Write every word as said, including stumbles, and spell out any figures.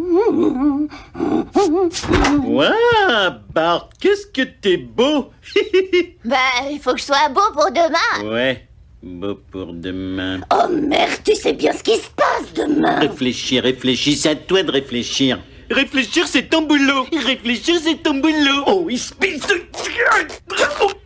Ouah, Bart, qu'est-ce que t'es beau. Bah, il faut que je sois beau pour demain. Ouais, beau pour demain. Oh merde, tu sais bien ce qui se passe demain. Réfléchis, réfléchis, c'est à toi de réfléchir. Réfléchir, c'est ton boulot. Réfléchir, c'est ton boulot. Oh, il se pisse.